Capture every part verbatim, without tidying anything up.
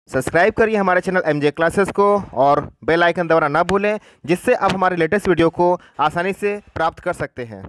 Subscribe करिए हमारे channel MJ classes को और बेल आइकन दबाना ना भूलें, जिससे आप हमारे लेटेस्ट वीडियो को आसानी से प्राप्त कर सकते हैं।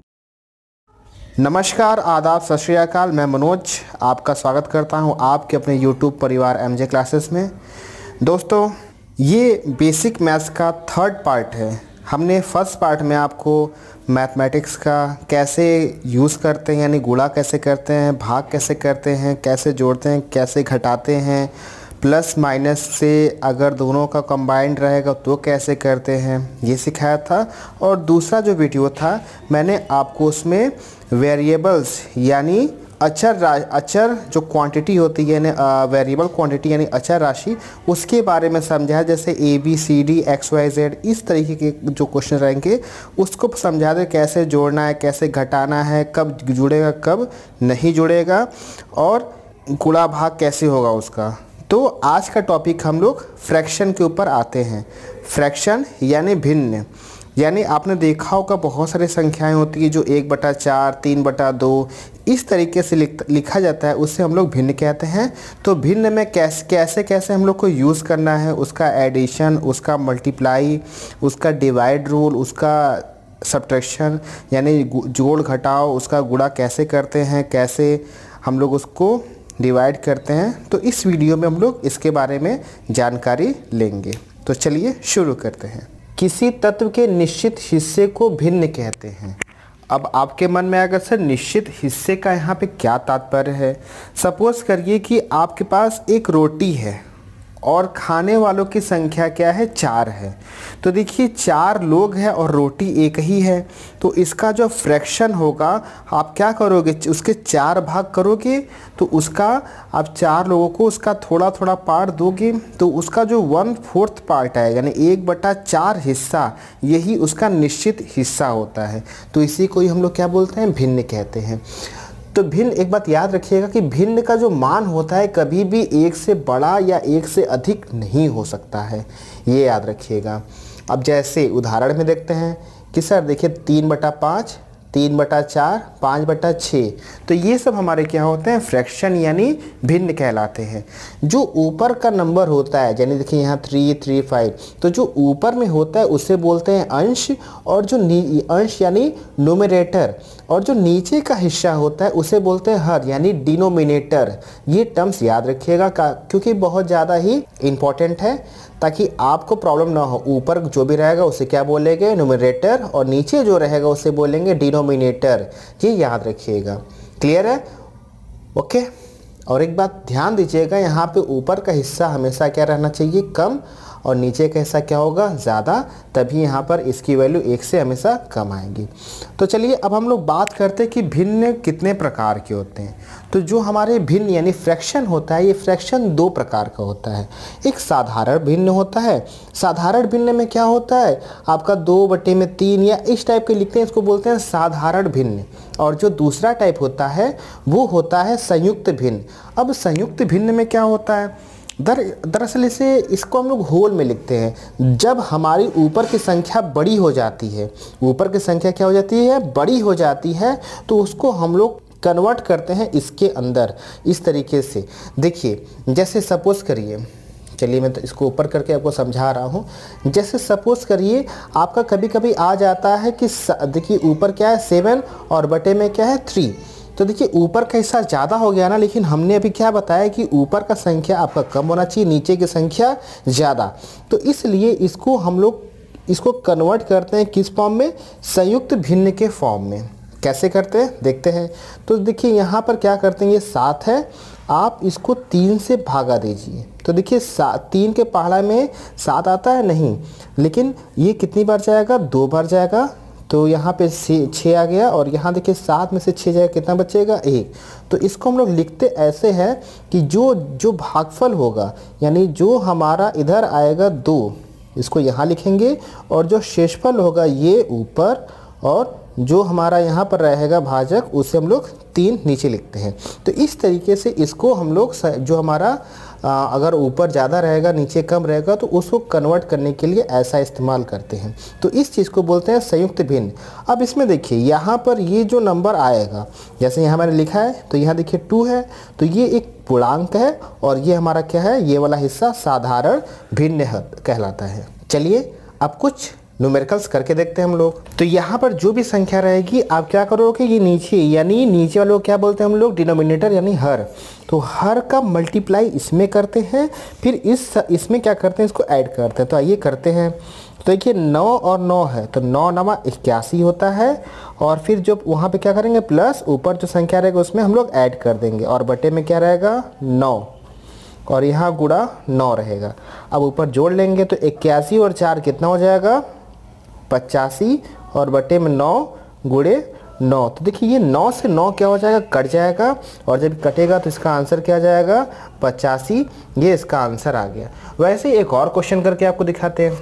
नमस्कार, आदाब, सत श्री अकाल। मैं मनोज आपका स्वागत करता हूं आपके अपने यूट्यूब परिवार एमजे क्लासेस में। दोस्तों, ये बेसिक मैथ्स का थर्ड पार्ट है। हमने फर्स्ट पार्ट में आपको मैथमेटिक्स का कैसे यूज़ करते हैं, यानी गुणा कैसे करते हैं, भाग कैसे करते हैं, कैसे जोड़ते हैं, कैसे घटाते हैं, प्लस माइनस से अगर दोनों का कंबाइंड रहेगा तो कैसे करते हैं, ये सिखाया था। और दूसरा जो वीडियो था मैंने आपको उसमें वेरिएबल्स यानी अचर अचर जो क्वांटिटी होती है, यानी वेरिएबल क्वांटिटी यानी अचर राशि, उसके बारे में समझाया। जैसे A B C D X Y Z इस तरीके के जो क्वेश्चन रहेंगे उसको समझा दे, कैसे जोड़ना है, कैसे घटाना है, कब जुड़ेगा कब नहीं जुड़ेगा, और गुणा भाग कैसे होगा उसका। तो आज का टॉपिक हम लोग फ्रैक्शन के ऊपर आते हैं। फ्रैक्शन यानी भिन्न, यानी आपने देखा होगा बहुत सारी संख्याएं होती है जो एक बटा चार, तीन बटा दो इस तरीके से लिख, लिखा जाता है, उससे हम लोग भिन्न कहते हैं। तो भिन्न में कैसे कैसे कैसे हम लोग को यूज़ करना है, उसका एडिशन, उसका मल्टीप्लाई, उसका डिवाइड रूल, उसका सब्ट्रैक्शन यानी जोड़ घटाव, उसका गुणा कैसे करते हैं, कैसे हम लोग उसको डिवाइड करते हैं। तो इस वीडियो में हम लोग इसके बारे में जानकारी लेंगे। तो चलिए शुरू करते हैं। किसी तत्व के निश्चित हिस्से को भिन्न कहते हैं। अब आपके मन में अगर सर निश्चित हिस्से का यहाँ पे क्या तात्पर्य है। सपोज करिए कि आपके पास एक रोटी है और खाने वालों की संख्या क्या है, चार है। तो देखिए चार लोग हैं और रोटी एक ही है, तो इसका जो फ्रैक्शन होगा आप क्या करोगे, उसके चार भाग करोगे, तो उसका आप चार लोगों को उसका थोड़ा थोड़ा पार्ट दोगे, तो उसका जो वन फोर्थ पार्ट है यानी एक बटा चार हिस्सा, यही उसका निश्चित हिस्सा होता है। तो इसी को ही हम लोग क्या बोलते हैं, भिन्न कहते हैं। तो भिन्न, एक बात याद रखिएगा कि भिन्न का जो मान होता है कभी भी एक से बड़ा या एक से अधिक नहीं हो सकता है, ये याद रखिएगा। अब जैसे उदाहरण में देखते हैं कि सर देखिए तीन बटा पाँच, तीन बटा चार, पाँच बटा छः, तो ये सब हमारे क्या होते हैं, फ्रैक्शन यानी भिन्न कहलाते हैं। जो ऊपर का नंबर होता है, यानी देखिए यहाँ थ्री थ्री फाइव, तो जो ऊपर में होता है उसे बोलते हैं अंश, और जो अंश यानी न्यूमरेटर, और जो नीचे का हिस्सा होता है उसे बोलते हैं हर यानी डिनोमिनेटर। ये टर्म्स याद रखिएगा क्योंकि बहुत ज़्यादा ही इम्पॉर्टेंट है, ताकि आपको प्रॉब्लम ना हो। ऊपर जो भी रहेगा उसे क्या बोलेंगे, न्यूमरेटर, और नीचे जो रहेगा उसे बोलेंगे डिनोमिनेटर। ये याद रखिएगा। क्लियर है? ओके। और एक बात ध्यान दीजिएगा, यहाँ पे ऊपर का हिस्सा हमेशा क्या रहना चाहिए, कम, और नीचे का हिस्सा क्या होगा, ज़्यादा, तभी यहाँ पर इसकी वैल्यू एक से हमेशा कम आएगी। तो चलिए अब हम लोग बात करते हैं कि भिन्न कितने प्रकार के होते हैं। तो जो हमारे भिन्न यानी फ्रैक्शन होता है, ये फ्रैक्शन दो प्रकार का होता है। एक साधारण भिन्न होता है। साधारण भिन्न में क्या होता है, आपका दो बटे में तीन या इस टाइप के लिखते हैं, इसको बोलते हैं साधारण भिन्न। और जो दूसरा टाइप होता है वो होता है संयुक्त भिन्न। अब संयुक्त भिन्न में क्या होता है, दर दरअसल इसे इसको हम लोग होल में लिखते हैं। जब हमारी ऊपर की संख्या बड़ी हो जाती है, ऊपर की संख्या क्या हो जाती है, बड़ी हो जाती है, तो उसको हम लोग कन्वर्ट करते हैं इसके अंदर इस तरीके से। देखिए जैसे सपोज़ करिए, चलिए मैं तो इसको ऊपर करके आपको समझा रहा हूँ। जैसे सपोज़ करिए आपका कभी कभी आ जाता है कि देखिए ऊपर क्या है सेवन और बटे में क्या है थ्री, तो देखिए ऊपर का हिस्सा ज़्यादा हो गया ना, लेकिन हमने अभी क्या बताया कि ऊपर का संख्या आपका कम होना चाहिए, नीचे की संख्या ज़्यादा। तो इसलिए इसको हम लोग इसको कन्वर्ट करते हैं किस फॉर्म में, संयुक्त भिन्न के फॉर्म में। कैसे करते हैं देखते हैं। तो देखिए यहाँ पर क्या करते हैं, ये सात है, आप इसको तीन से भागा दीजिए। तो देखिए सात, तीन के पहाड़ा में सात आता है नहीं, लेकिन ये कितनी बार जाएगा, दो बार जाएगा। तो यहाँ पे छः आ गया, और यहाँ देखिए सात में से छः जाएगा, कितना बचेगा, एक। तो इसको हम लोग लिखते ऐसे हैं कि जो जो भागफल होगा यानी जो हमारा इधर आएगा दो, इसको यहाँ लिखेंगे, और जो शेषफल होगा ये ऊपर, और जो हमारा यहाँ पर रहेगा भाजक उसे हम लोग तीन नीचे लिखते हैं। तो इस तरीके से इसको हम लोग जो हमारा अगर ऊपर ज़्यादा रहेगा नीचे कम रहेगा तो उसको कन्वर्ट करने के लिए ऐसा इस्तेमाल करते हैं। तो इस चीज़ को बोलते हैं संयुक्त भिन्न। अब इसमें देखिए यहाँ पर ये जो नंबर आएगा, जैसे यहाँ मैंने लिखा है तो यहाँ देखिए टू है, तो ये एक पूर्णांक है और ये हमारा क्या है, ये वाला हिस्सा साधारण भिन्न कहलाता है। चलिए अब कुछ न्यूमेरिकल्स करके देखते हैं हम लोग। तो यहाँ पर जो भी संख्या रहेगी आप क्या करोगे, ये नीचे यानी नीचे वालों को क्या बोलते हैं हम लोग, डिनोमिनेटर यानी हर। तो हर का मल्टीप्लाई इसमें करते हैं, फिर इस इसमें क्या करते हैं, इसको ऐड करते हैं। तो आइए करते हैं। तो देखिए नौ और नौ है तो नौ नवा इक्यासी होता है, और फिर जो वहाँ पे क्या करेंगे प्लस ऊपर जो संख्या रहेगा उसमें हम लोग ऐड कर देंगे, और बटे में क्या रहेगा नौ, और यहाँ गुणा नौ रहेगा। अब ऊपर जोड़ लेंगे तो इक्यासी और चार कितना हो जाएगा पचासी, और बटे में नौ गुणे नौ। तो देखिए ये नौ से नौ क्या हो जाएगा, कट जाएगा, और जब कटेगा तो इसका आंसर क्या आ जाएगा पचासी। ये इसका आंसर आ गया। वैसे एक और क्वेश्चन करके आपको दिखाते हैं।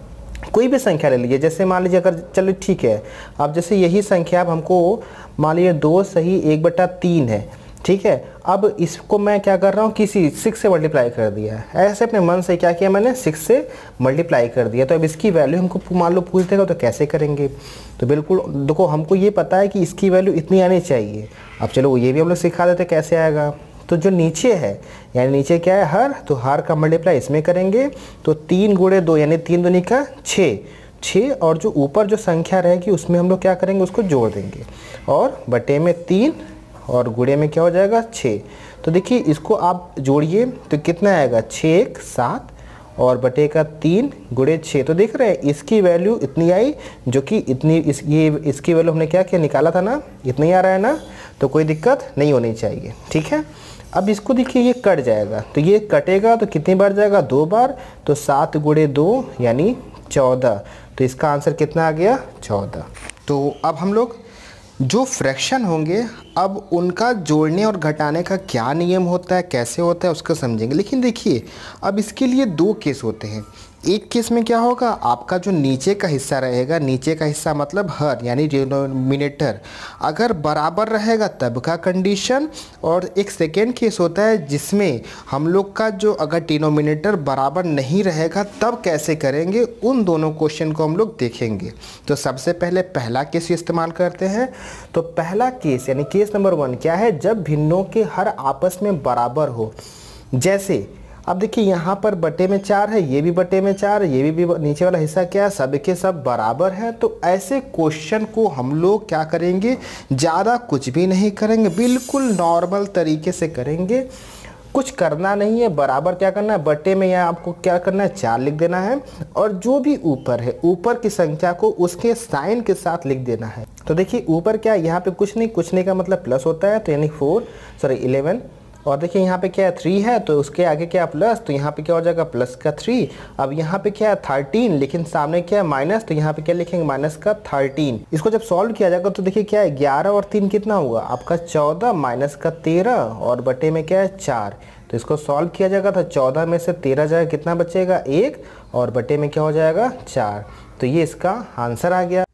कोई भी संख्या ले लीजिए, जैसे मान लीजिए अगर चलो ठीक है, अब जैसे यही संख्या अब हमको मान लीजिए दो सही एक बटा तीन है, ठीक है। अब इसको मैं क्या कर रहा हूँ, किसी सिक्स से मल्टीप्लाई कर दिया है। ऐसे अपने मन से क्या किया मैंने, सिक्स से मल्टीप्लाई कर दिया। तो अब इसकी वैल्यू हमको मान लो पूछ देगा तो कैसे करेंगे। तो बिल्कुल देखो हमको ये पता है कि इसकी वैल्यू इतनी आनी चाहिए। अब चलो ये भी हम लोग सिखा देते कैसे आएगा। तो जो नीचे है यानी नीचे क्या है हर, तो हर का मल्टीप्लाई इसमें करेंगे। तो तीन गुणे दो यानी तीन दूनी का छः, छः, और जो ऊपर जो संख्या रहेगी उसमें हम लोग क्या करेंगे, उसको जोड़ देंगे, और बटे में तीन और गुणे में क्या हो जाएगा छः। तो देखिए इसको आप जोड़िए तो कितना आएगा, छः एक सात, और बटे का तीन गुणे छः। तो देख रहे हैं इसकी वैल्यू इतनी आई, जो कि इतनी इस ये इसकी वैल्यू हमने क्या किया, निकाला था ना, इतनी आ रहा है ना, तो कोई दिक्कत नहीं होनी चाहिए, ठीक है। अब इसको देखिए ये कट जाएगा, तो ये कटेगा तो कितनी बार जाएगा, दो बार। तो सात गुणे दो यानी चौदह। तो इसका आंसर कितना आ गया, चौदह। तो अब हम लोग जो फ्रैक्शन होंगे अब उनका जोड़ने और घटाने का क्या नियम होता है, कैसे होता है, उसको समझेंगे। लेकिन देखिए अब इसके लिए दो केस होते हैं। एक केस में क्या होगा, आपका जो नीचे का हिस्सा रहेगा, नीचे का हिस्सा मतलब हर यानी डिनोमिनेटर अगर बराबर रहेगा तब का कंडीशन, और एक सेकेंड केस होता है जिसमें हम लोग का जो अगर डिनोमिनेटर बराबर नहीं रहेगा तब कैसे करेंगे। उन दोनों क्वेश्चन को हम लोग देखेंगे। तो सबसे पहले पहला केस इस्तेमाल करते हैं। तो पहला केस यानी केस नंबर वन क्या है, जब भिन्नों के हर आपस में बराबर हो। जैसे अब देखिए यहाँ पर बटे में चार है, ये भी बटे में चार है, ये भी, भी नीचे वाला हिस्सा क्या है, सब के सब बराबर है। तो ऐसे क्वेश्चन को हम लोग क्या करेंगे, ज़्यादा कुछ भी नहीं करेंगे, बिल्कुल नॉर्मल तरीके से करेंगे। कुछ करना नहीं है, बराबर क्या करना है, बटे में यहाँ आपको क्या करना है, चार लिख देना है, और जो भी ऊपर है ऊपर की संख्या को उसके साइन के साथ लिख देना है। तो देखिए ऊपर क्या है, यहाँ पे कुछ नहीं, कुछ नहीं का मतलब प्लस होता है, तो यानी फोर सॉरी इलेवन। और देखिए यहाँ पे क्या है थ्री है, तो उसके आगे क्या प्लस, तो यहाँ पे क्या हो जाएगा प्लस का थ्री। अब यहाँ पे क्या है थर्टीन, लेकिन सामने क्या है माइनस, तो यहाँ पे क्या लिखेंगे माइनस का थर्टीन। इसको जब सॉल्व किया जाएगा तो देखिए क्या है, ग्यारह और तीन कितना हुआ आपका चौदह, माइनस का तेरह, और बटे में क्या है चार। तो इसको सॉल्व किया जाएगा तो चौदह में से तेरह जाएगा, कितना बचेगा एक, और बटे में क्या हो जाएगा चार। तो ये इसका आंसर आ गया।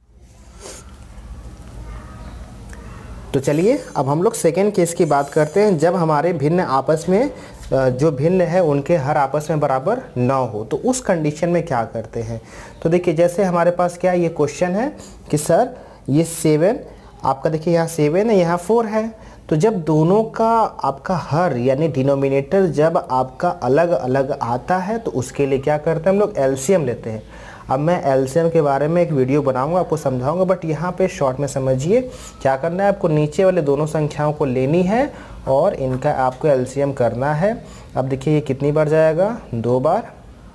तो चलिए अब हम लोग सेकेंड केस की बात करते हैं, जब हमारे भिन्न आपस में जो भिन्न है उनके हर आपस में बराबर न हो। तो उस कंडीशन में क्या करते हैं। तो देखिए जैसे हमारे पास क्या ये क्वेश्चन है कि सर ये सेवन आपका, देखिए यहाँ सेवन है, यहाँ फोर है। तो जब दोनों का आपका हर यानी डिनोमिनेटर जब आपका अलग अलग आता है तो उसके लिए क्या करते हैं हम लोग, एलसीएम लेते हैं। अब मैं एलसीएम के बारे में एक वीडियो बनाऊंगा, आपको समझाऊंगा, बट यहाँ पे शॉर्ट में समझिए क्या करना है। आपको नीचे वाले दोनों संख्याओं को लेनी है और इनका आपको एलसीएम करना है। अब देखिए ये कितनी बार जाएगा, दो बार,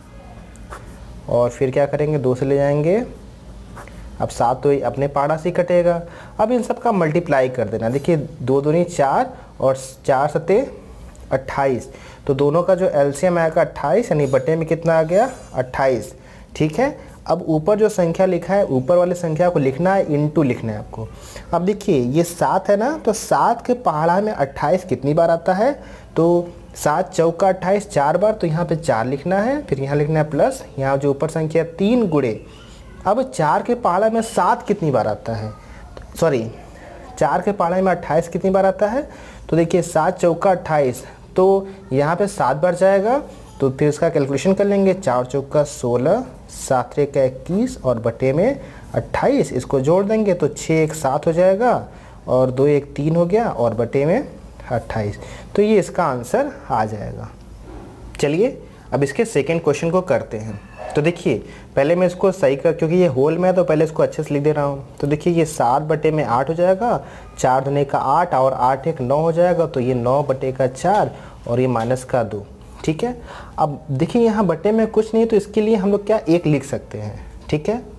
और फिर क्या करेंगे, दो से ले जाएंगे। अब सात तो अपने पाड़ा से कटेगा। अब इन सब का मल्टीप्लाई कर देना। देखिए दो दूनी चार और चार सते अट्ठाईस, तो दोनों का जो एलसीएम आएगा अट्ठाईस, यानी बटे में कितना आ गया अट्ठाईस, ठीक है। अब ऊपर जो संख्या लिखा है ऊपर वाली संख्या को लिखना है, इनटू लिखना है आपको। अब देखिए ये सात है ना, तो सात के पहाड़ा में अट्ठाईस कितनी बार आता है, तो सात चौका अट्ठाईस चार बार, तो यहाँ पे चार लिखना है, फिर यहाँ लिखना है प्लस, यहाँ जो ऊपर संख्या तीन गुणे। अब चार के पहाड़ा में सात कितनी बार आता है, सॉरी चार के पहाड़े में अट्ठाईस कितनी बार आता है, तो देखिए सात चौका अट्ठाईस, तो यहाँ पे सात बार जाएगा, तो फिर इसका कैलकुलेशन कर लेंगे। चार चौका सोलह, सात त्रिक का इक्कीस और बटे में अट्ठाईस, इसको जोड़ देंगे तो छः एक सात हो जाएगा और दो एक तीन हो गया और बटे में अट्ठाईस। तो ये इसका आंसर आ जाएगा। चलिए अब इसके सेकंड क्वेश्चन को करते हैं। तो देखिए पहले मैं इसको सही कर, क्योंकि ये होल में है तो पहले इसको अच्छे से लिख दे रहा हूँ। तो देखिए ये सात बटे में आठ हो जाएगा, चार दुने का आठ और आठ एक नौ हो जाएगा, तो ये नौ बटे का चार और ये माइनस का दो। ठीक है, अब देखिए यहाँ बटे में कुछ नहीं, तो इसके लिए हम लोग क्या एक लिख सकते हैं। ठीक है,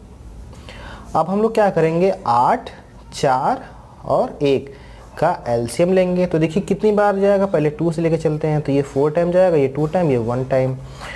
अब हम लोग क्या करेंगे, आठ, चार और एक का एलसीएम लेंगे। तो देखिए कितनी बार जाएगा, पहले टू से लेके चलते हैं, तो ये फोर टाइम जाएगा, ये टू टाइम, ये वन टाइम,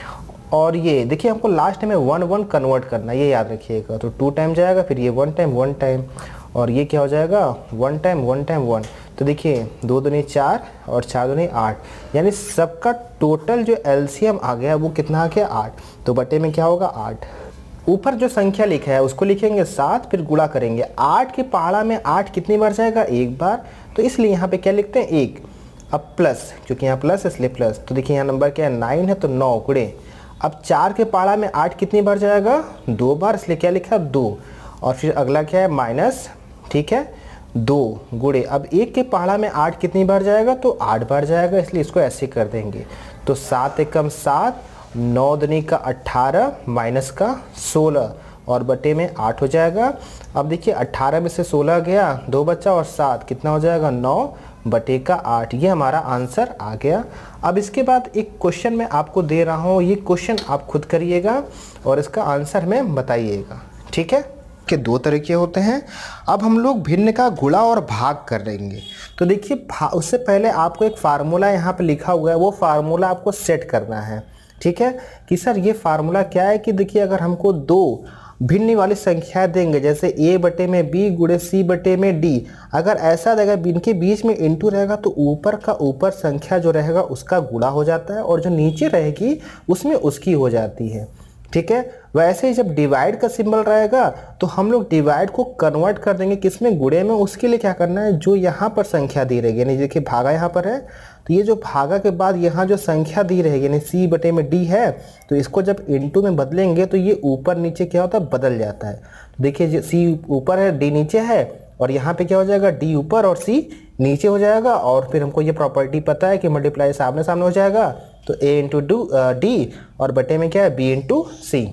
और ये देखिए हमको लास्ट में वन वन कन्वर्ट करना, ये याद रखिएगा। तो टू टाइम जाएगा, फिर ये वन टाइम वन टाइम, और ये क्या हो जाएगा, one time one time one. तो देखिए दो दूनी चार और चार दूनी आठ, यानी सबका टोटल जो एलसीएम आ गया वो कितना आ गया, आठ। तो बटे में क्या होगा, आठ। ऊपर जो संख्या लिखा है उसको लिखेंगे सात, फिर गुणा करेंगे। आठ के पहाड़ा में आठ कितनी बार जाएगा, एक बार, तो इसलिए यहाँ पे क्या लिखते हैं, एक। अब प्लस, क्योंकि यहाँ प्लस इसलिए प्लस। तो देखिए यहाँ नंबर क्या है, नाइन है, तो नौ गुणे। अब चार के पहाड़ा में आठ कितनी बार जाएगा, दो बार, इसलिए क्या लिखा, दो। और फिर अगला क्या है, माइनस, ठीक है, दो गुणे। अब एक के पहाड़ा में आठ कितनी बार जाएगा, तो आठ बार जाएगा, इसलिए इसको ऐसे कर देंगे। तो सात एकम सात, नौ दुनी का अट्ठारह, माइनस का सोलह और बटे में आठ हो जाएगा। अब देखिए अट्ठारह में से सोलह गया, दो बचा और सात, कितना हो जाएगा, नौ बटे का आठ। ये हमारा आंसर आ गया। अब इसके बाद एक क्वेश्चन मैं आपको दे रहा हूँ, ये क्वेश्चन आप खुद करिएगा और इसका आंसर में बताइएगा। ठीक है, के दो तरीके होते हैं। अब हम लोग भिन्न का गुणा और भाग कर लेंगे। तो देखिए उससे पहले आपको एक फार्मूला यहाँ पे लिखा हुआ है, वो फार्मूला आपको सेट करना है। ठीक है, कि सर ये फार्मूला क्या है, कि देखिए अगर हमको दो भिन्न वाली संख्या देंगे, जैसे a बटे में b गुणे c बटे में d, अगर ऐसा देगा इनके बीच में इंटू रहेगा तो ऊपर का ऊपर संख्या जो रहेगा उसका गुणा हो जाता है और जो नीचे रहेगी उसमें उसकी हो जाती है। ठीक है, वैसे ही जब डिवाइड का सिंबल रहेगा तो हम लोग डिवाइड को कन्वर्ट कर देंगे किसमें, गुणे में। उसके लिए क्या करना है, जो यहाँ पर संख्या दी रहेगी, यानी देखिए भागा यहाँ पर है, तो ये जो भागा के बाद यहाँ जो संख्या दी रहेगी, यानी सी बटे में डी है, तो इसको जब इनटू में बदलेंगे तो ये ऊपर नीचे क्या होता है, बदल जाता है। देखिए सी ऊपर है, डी नीचे है, और यहाँ पे क्या हो जाएगा, डी ऊपर और सी नीचे हो जाएगा। और फिर हमको ये प्रॉपर्टी पता है कि मल्टीप्लाई सामने सामने हो जाएगा, तो ए इंटू डू डी और बटे में क्या है, बी इंटू सी।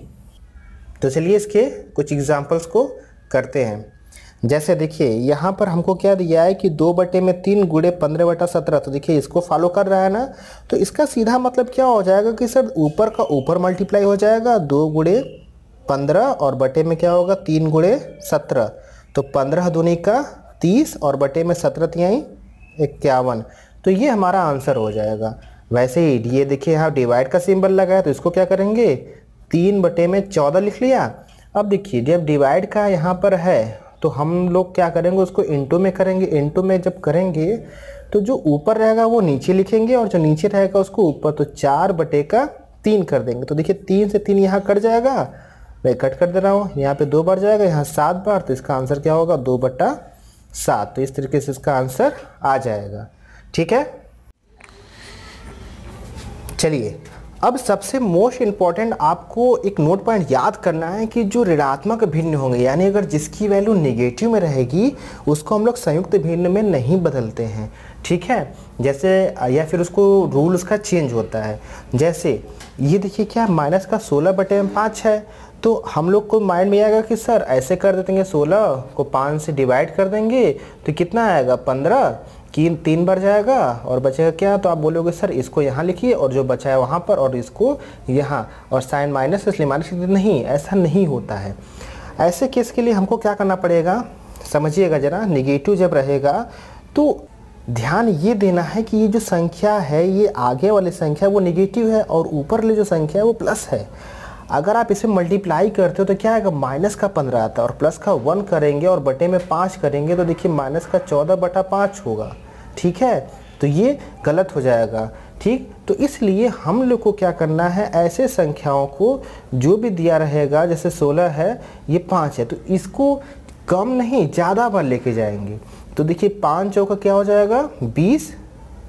तो चलिए इसके कुछ एग्जाम्पल्स को करते हैं। जैसे देखिए यहाँ पर हमको क्या दिया है कि दो बटे में तीन गुणे पंद्रह बटा सत्रह, तो देखिए इसको फॉलो कर रहा है ना, तो इसका सीधा मतलब क्या हो जाएगा कि सर ऊपर का ऊपर मल्टीप्लाई हो जाएगा, दो गुणे पंद्रह और बटे में क्या होगा, तीन गुणे सत्रह, तो पंद्रह दूनी का तीस और बटे में सत्रह तिहाई इक्यावन। तो ये हमारा आंसर हो जाएगा। वैसे ही ये देखिए यहाँ डिवाइड का सिंबल लगा है, तो इसको क्या करेंगे, तीन बटे में चौदह लिख लिया। अब देखिए जब डिवाइड का यहाँ पर है तो हम लोग क्या करेंगे, उसको इंटू में करेंगे। इंटू में जब करेंगे तो जो ऊपर रहेगा वो नीचे लिखेंगे और जो नीचे रहेगा उसको ऊपर, तो चार बटे का तीन कर देंगे। तो देखिए तीन से तीन यहाँ कट जाएगा, मैं कट कर दे रहा हूँ, यहाँ पे दो बार जाएगा, यहाँ सात बार, तो इसका आंसर क्या होगा, दो बटा सात। तो इस तरीके से इसका आंसर आ जाएगा। ठीक है, चलिए अब सबसे मोस्ट इम्पॉर्टेंट आपको एक नोट पॉइंट याद करना है कि जो ऋणात्मक भिन्न होंगे, यानी अगर जिसकी वैल्यू नेगेटिव में रहेगी उसको हम लोग संयुक्त भिन्न में नहीं बदलते हैं। ठीक है, जैसे या फिर उसको रूल उसका चेंज होता है। जैसे ये देखिए क्या माइनस का सोलह बटे में पाँच है, तो हम लोग को माइंड में आएगा कि सर ऐसे कर देंगे, सोलह को पाँच से डिवाइड कर देंगे तो कितना आएगा, पंद्रह, तीन तीन बार जाएगा और बचेगा क्या, तो आप बोलोगे सर इसको यहाँ लिखिए और जो बचा है वहाँ पर और इसको यहाँ, और साइन माइनस इसलिए माइनस। नहीं, ऐसा नहीं होता है। ऐसे केस के लिए हमको क्या करना पड़ेगा, समझिएगा ज़रा। नेगेटिव जब रहेगा तो ध्यान ये देना है कि ये जो संख्या है, ये आगे वाली संख्या वो नेगेटिव है और ऊपर वाली जो संख्या है वो प्लस है। अगर आप इसे मल्टीप्लाई करते हो तो क्या आएगा, माइनस का पंद्रह आता है, और प्लस का वन करेंगे और बटे में पाँच करेंगे तो देखिए माइनस का चौदह बटा पाँच होगा। ठीक है, तो ये गलत हो जाएगा। ठीक, तो इसलिए हम लोग को क्या करना है, ऐसे संख्याओं को जो भी दिया रहेगा, जैसे सोलह है, ये पाँच है, तो इसको कम नहीं ज़्यादा बार लेके जाएंगे। तो देखिए पाँच चौका क्या हो जाएगा, बीस,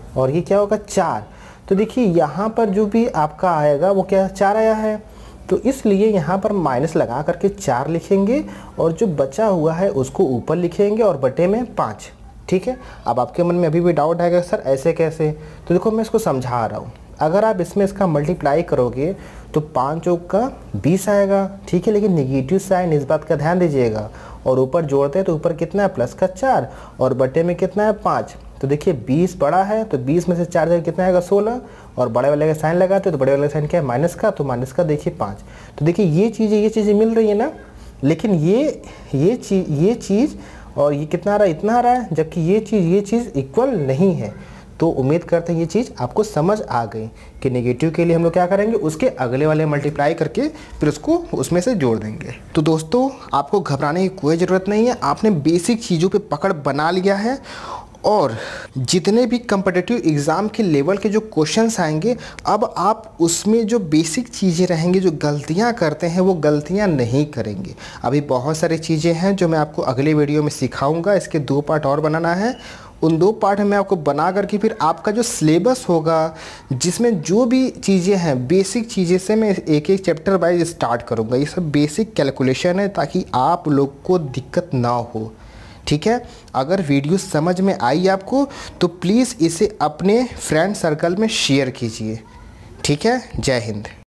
और ये क्या होगा चार। तो देखिए यहाँ पर जो भी आपका आएगा वो क्या चार आया है, तो इसलिए यहाँ पर माइनस लगा करके चार लिखेंगे और जो बचा हुआ है उसको ऊपर लिखेंगे और बटे में पाँच। ठीक है, अब आपके मन में अभी भी डाउट आएगा सर ऐसे कैसे, तो देखो मैं इसको समझा रहा हूँ। अगर आप इसमें इसका मल्टीप्लाई करोगे तो पाँच चौक का बीस आएगा। ठीक है, लेकिन निगेटिव साइन इस बात का ध्यान दीजिएगा, और ऊपर जोड़ते हैं तो ऊपर कितना है प्लस का चार और बटे में कितना है पाँच। तो देखिए बीस बड़ा है तो बीस में से चार जगह कितना आएगा सोलह, और बड़े वाले का साइन लगाते हो तो बड़े वाले का साइन क्या है माइनस का, तो माइनस का देखिए पाँच। तो देखिए ये चीज़ें ये चीज़ें मिल रही है ना, लेकिन ये ये चीज़ ये चीज़ और ये कितना आ रहा है इतना आ रहा है, जबकि ये चीज़ ये चीज़ इक्वल नहीं है। तो उम्मीद करते हैं ये चीज़ आपको समझ आ गई कि नेगेटिव के लिए हम लोग क्या करेंगे, उसके अगले वाले मल्टीप्लाई करके फिर उसको उसमें से जोड़ देंगे। तो दोस्तों आपको घबराने की कोई ज़रूरत नहीं है, आपने बेसिक चीज़ों पे पकड़ बना लिया है, और जितने भी कम्पिटिटिव एग्ज़ाम के लेवल के जो क्वेश्चंस आएंगे अब आप उसमें जो बेसिक चीज़ें रहेंगी, जो गलतियां करते हैं वो गलतियां नहीं करेंगे। अभी बहुत सारी चीज़ें हैं जो मैं आपको अगले वीडियो में सिखाऊंगा, इसके दो पार्ट और बनाना है। उन दो पार्ट में मैं आपको बना करके फिर आपका जो सिलेबस होगा जिसमें जो भी चीज़ें हैं बेसिक चीज़ें से मैं एक एक चैप्टर वाइज स्टार्ट करूँगा। ये सब बेसिक कैलकुलेशन है ताकि आप लोग को दिक्कत ना हो। ठीक है, अगर वीडियो समझ में आई आपको तो प्लीज़ इसे अपने फ्रेंड सर्कल में शेयर कीजिए। ठीक है, जय हिंद।